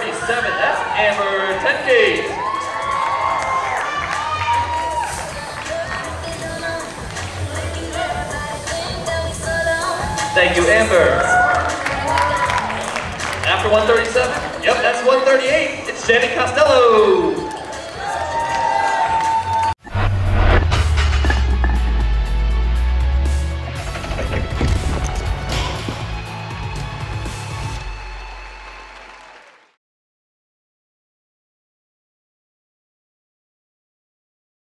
137, that's Amber Tenkate. Thank you, Amber. After 137, yep, that's 138. It's Jenny Costello.